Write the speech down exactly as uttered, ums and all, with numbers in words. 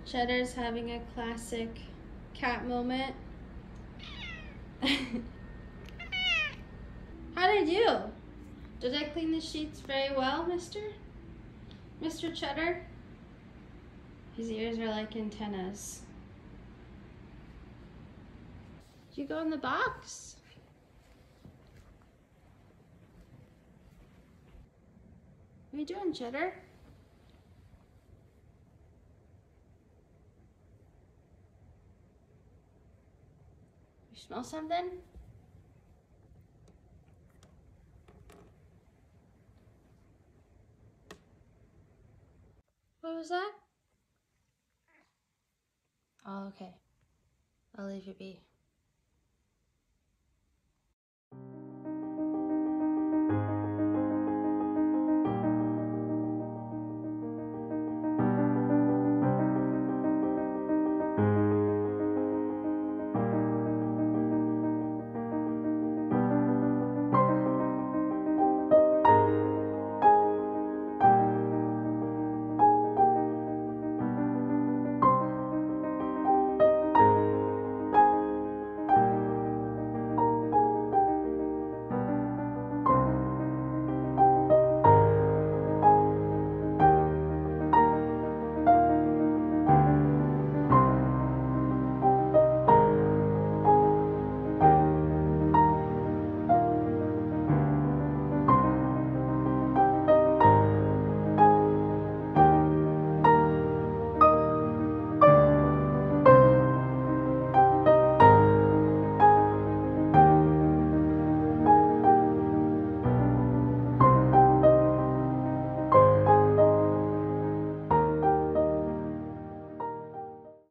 Cheddar's having a classic cat moment. How did I do? Did I clean the sheets very well, mister? Mister Cheddar? His ears are like antennas. Did you go in the box? What are you doing, Cheddar? You smell something? What was that? Oh, okay. I'll leave you be.